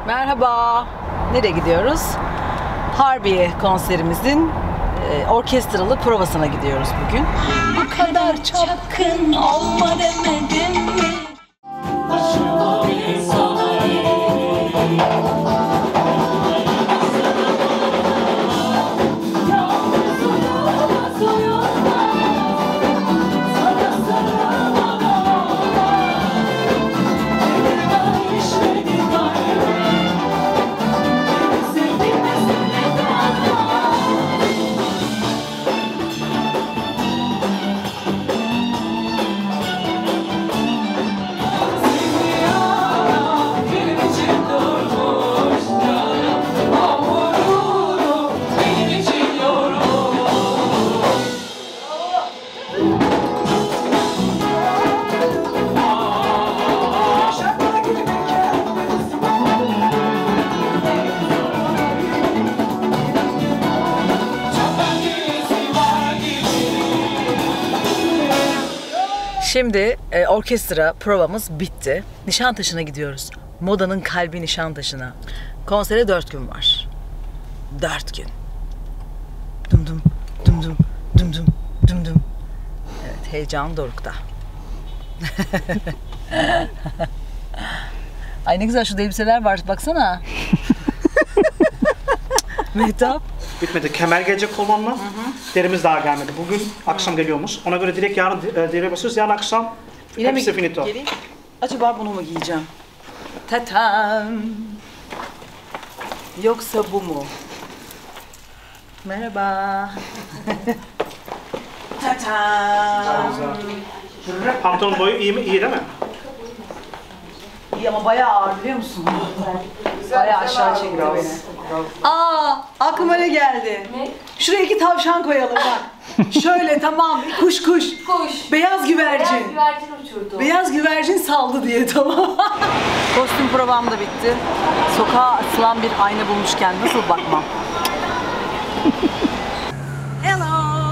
Merhaba. Nereye gidiyoruz? Harbiye konserimizin orkestralı provasına gidiyoruz bugün. Bu kadar çapkın olma demedim mi? Şimdi orkestra provamız bitti. Nişantaşı'na gidiyoruz. Modanın kalbi Nişantaşı'na. Konsere 4 gün var. 4 gün. Dum dum, dum dum, dum dum, dum dum. Evet, heyecan dorukta. Ay ne güzel şu elbiseler var, baksana. Mehtap. Bitmedi. Kemer gelecek olmamla derimiz daha gelmedi. Bugün akşam geliyormuş. Ona göre direkt yarın deriye basıyoruz. Yarın akşam hepsi finito. Acaba bunu mu giyeceğim? Tatam. Yoksa bu mu? Merhaba. Tatam. Pantolon boyu iyi mi? İyi değil mi? İyi ama bayağı ağır biliyor musun? Bayağı aşağı çekti beni. Aa, aklıma ne geldi? Ne? Şuraya 2 tavşan koyalım bak. Şöyle tamam, kuş. Beyaz güvercin. Beyaz güvercin uçurdu. Beyaz güvercin saldı diye, tamam. Kostüm provam da bitti. Sokağa asılan bir ayna bulmuşken nasıl bakmam? Hello.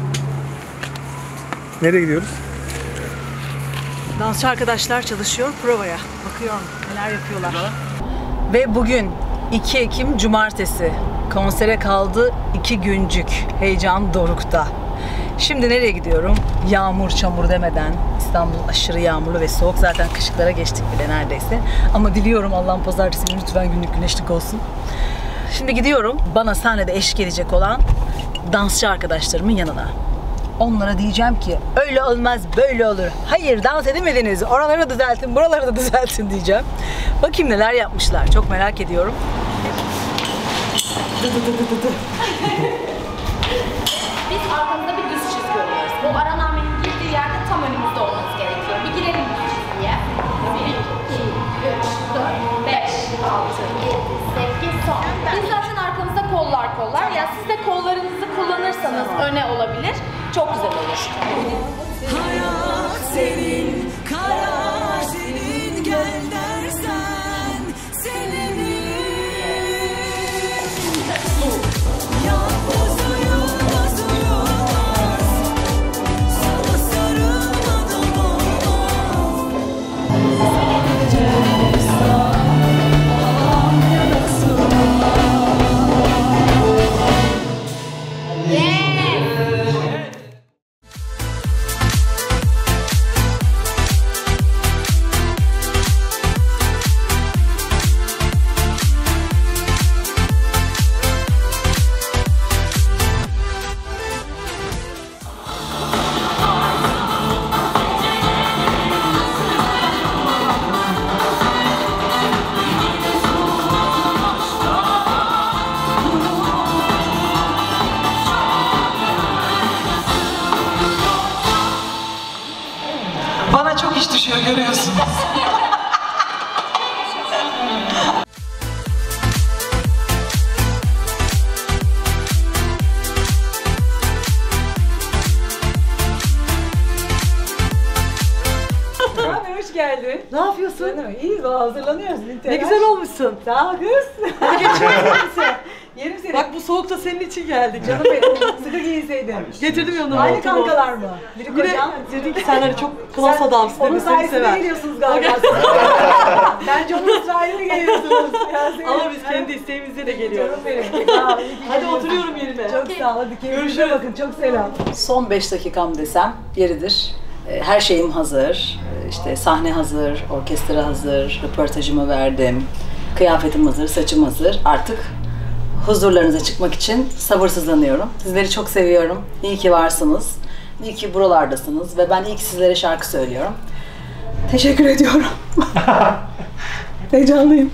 Nereye gidiyoruz? Dansçı arkadaşlar çalışıyor provaya. Bakıyorum neler yapıyorlar. Ve bugün 2 Ekim Cumartesi. Konsere kaldı 2 güncük. Heyecan dorukta. Şimdi nereye gidiyorum? Yağmur, çamur demeden. İstanbul aşırı yağmurlu ve soğuk. Zaten kışıklara geçtik bile neredeyse. Ama diliyorum Allah'ın pazartesi günü lütfen günlük güneşlik olsun. Şimdi gidiyorum bana sahnede eşlik edecek olan dansçı arkadaşlarımın yanına. Onlara diyeceğim ki öyle olmaz böyle olur. Hayır dans edemediniz. Oraları düzeltin, buraları da düzeltin diyeceğim. Bakayım neler yapmışlar. Çok merak ediyorum. Biz arkamızda bir düz çizgi örüyoruz. Bu aranamenin girdiği yerde tam önümüzde olmamız gerekiyor. Bir girelim bu çizgiye. 1, 2, 3, 4, 5, 6, 7, 8, son. Biz zaten arkamızda kollar. Ya siz de kollarınızı kullanırsanız öne olabilir. Çok güzel olur. Hayat senin, karar senin, gel dersen seninim. Yalnız uyumaz, sana sarılmadan olmaz. Bana çok iş düşüyor görüyorsunuz. Abi hoş geldin. Ne yapıyorsun? İyiyiz, hazırlanıyoruz. Ne güzel olmuşsun. Sağ ol kız. Hadi geçelim bize. Yerim seni. Bak bu soğukta senin için geldik. Canım benim. Sıkı giyinseydin. Getirdim yanıma. Aynı montumu. kankalar mı? Biri Yine kocan. dedi ki sen hani çok klas adamsın Onun dedi, seni sayesinde sever. geliyorsunuz galiba. Bence onun sayesinde geliyorsunuz. Ya senin- Ama biz kendi isteğimizle de geliyoruz. Canım benim. Sağ ol, iyi ki Hadi geliyorsun. oturuyorum yerime. Çok sağ ol. Hadi keyifli Görüşürüz. bakın. Çok selam. Son 5 dakikam desem yeridir. Her şeyim hazır. İşte sahne hazır, orkestra hazır, röportajımı verdim. Kıyafetim hazır, saçım hazır. Artık huzurlarınıza çıkmak için sabırsızlanıyorum. Sizleri çok seviyorum. İyi ki varsınız. İyi ki buralardasınız ve ben ilk sizlere şarkı söylüyorum. Teşekkür ediyorum. Heyecanlıyım.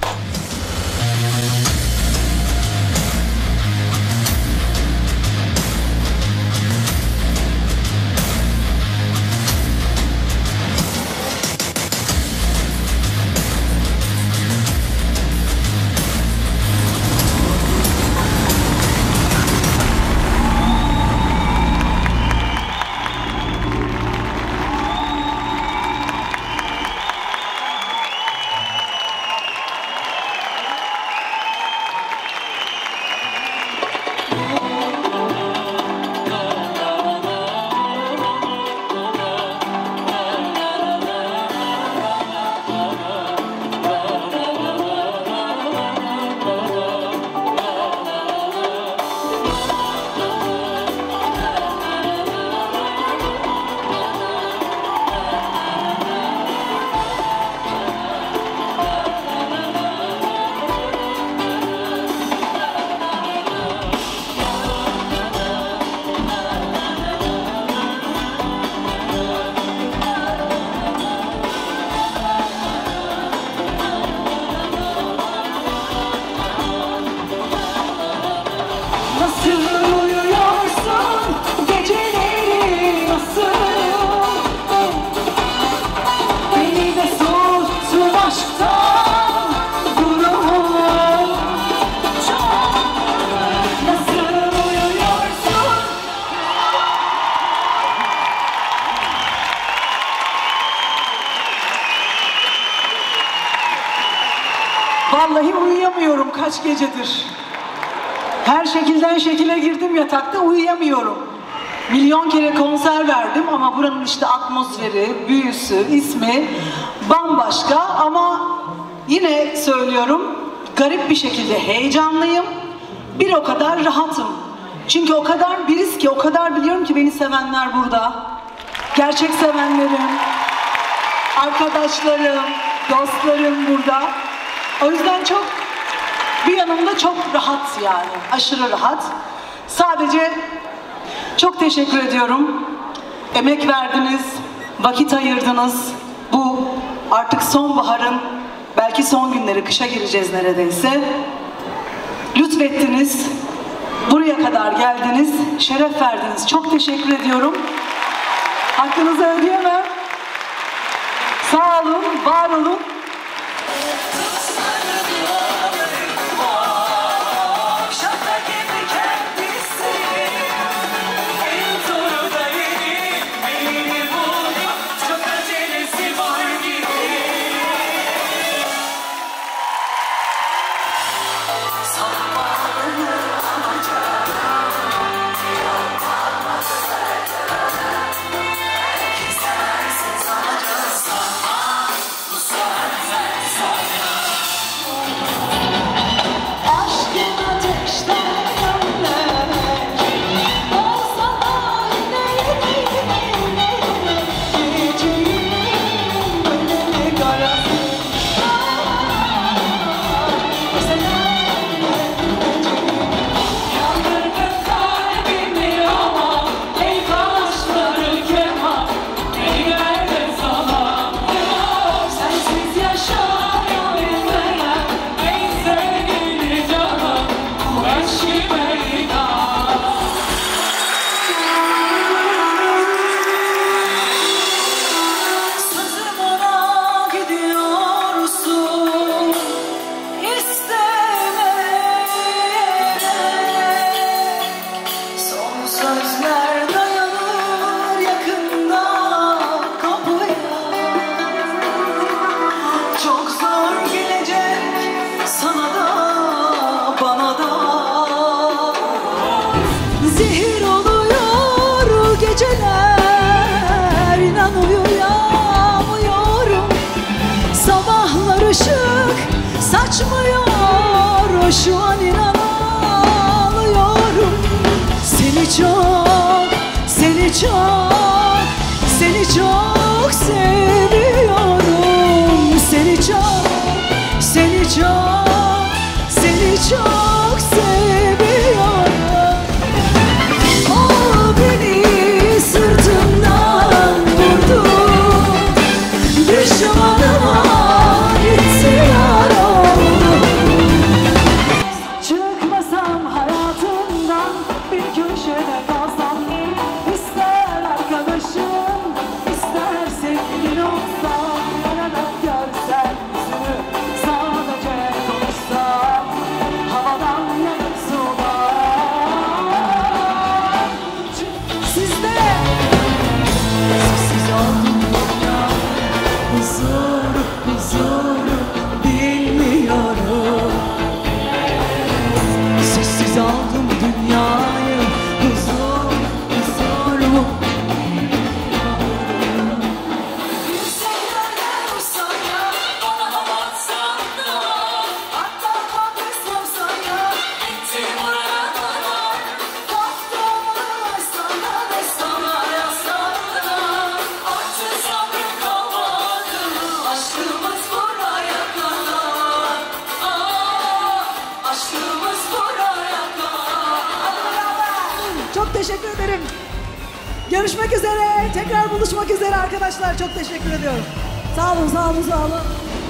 Vallahi uyuyamıyorum kaç gecedir. Her şekilden şekile girdim yatakta, uyuyamıyorum. Milyon kere konser verdim ama buranın işte atmosferi, büyüsü, ismi bambaşka ama yine söylüyorum garip bir şekilde heyecanlıyım. Bir o kadar rahatım. Çünkü o kadar biriz ki, o kadar biliyorum ki beni sevenler burada. Gerçek sevenlerim, arkadaşlarım, dostlarım burada. O yüzden çok, bir yanımda çok rahat yani, aşırı rahat. Sadece çok teşekkür ediyorum. Emek verdiniz, vakit ayırdınız. Bu artık sonbaharın belki son günleri, kışa gireceğiz neredeyse. Lütfettiniz, buraya kadar geldiniz, şeref verdiniz. Çok teşekkür ediyorum. Hakkınızı ödeyemem. Sağ olun, var olun. Sen Zehir oluyor geceler, inan uyuyamıyorum. Sabahlar ışık saçmıyor, şu an inan ağlıyorum. Seni çok, seni çok, seni çok seviyorum. Seni çok, seni çok, seni çok seviyorum. O beni sırtımdan vurdu, düşmanıma gitti yar oldu. Çıkmasam hayatından, bir köşede kalsam, ister arkadaşım, ister sevgilin olsam, yanıp görsen yüzünü, sadece konuşsam, havadan yanıp sular. Sizde sessiz oldum dünya, huzur, huzur bilmiyorum. Sessiz aldım dünyayı, huzur, huzur mu? Yükseklerden uçsan ya, bana hava atsan da, hatta kalkırsam sana, gittim oraya kadar. Baktığımı sana ve sana yazsam da, artık sabrım kalmadı, aşkımız buraya kadar. Aşkımız buraya kadar. Çok teşekkür ederim. Görüşmek üzere. Tekrar buluşmak üzere arkadaşlar. Çok teşekkür ediyorum. Sağ olun, sağ olun, sağ olun.